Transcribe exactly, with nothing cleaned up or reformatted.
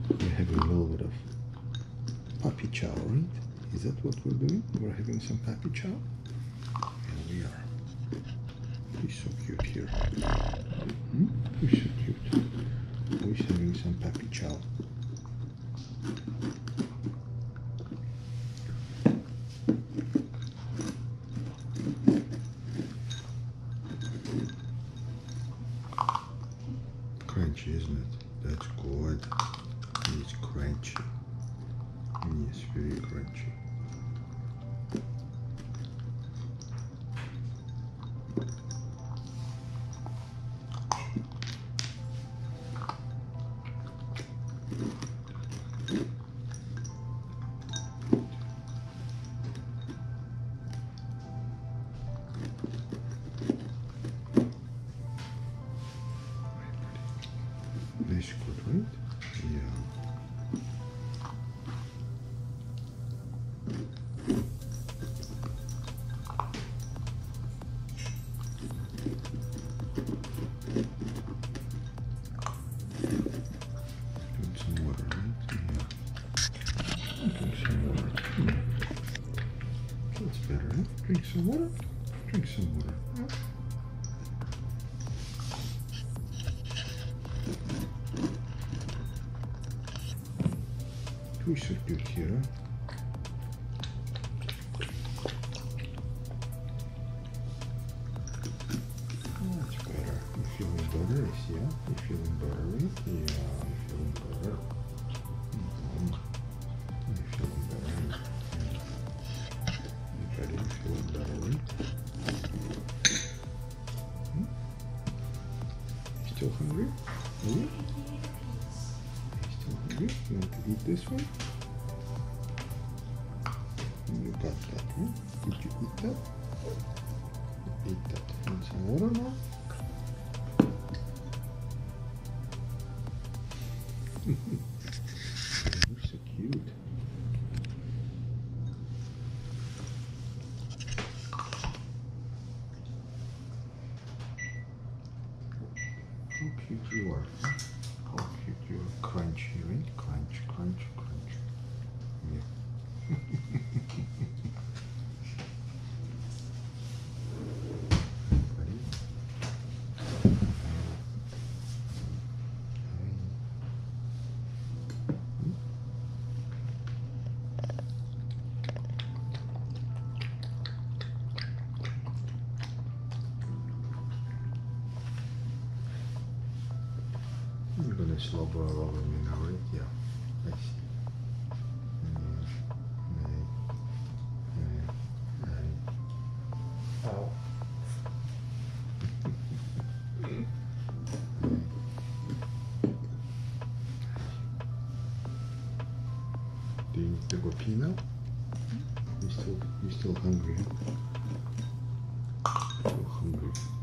We're having a little bit of puppy chow, right? Is that what we're doing? We're having some puppy chow? Here we are. He's so cute here. Hmm? He's so cute. He's having some puppy chow. Crunchy, isn't it? That's good. It's crunchy. Yes, very crunchy. That's good, right? Yeah. Drink some water, right? Yeah. Drink some water. Hmm. That's better, huh? Drink some water. Drink some water. Yeah. We should do here. That's better. You're feeling better, I see. Yeah? You're feeling better, right? Yeah, you're feeling better. Mm-hmm. You're feeling better. Yeah. You got it. You're feeling better, right? Hmm? You still hungry? Are you? You want to eat this one? You got that, huh? Did you eat that? You eat that. Want some water now? You're so cute. How cute you are. How cute you are. Crunchy, right? Crunch, crunch, crunch. Yeah. You're gonna slow boil over me now, right? Yeah, I see. Yeah, yeah, yeah. Oh. Do you need to go pee now? You still, you still hungry? Huh? Still hungry.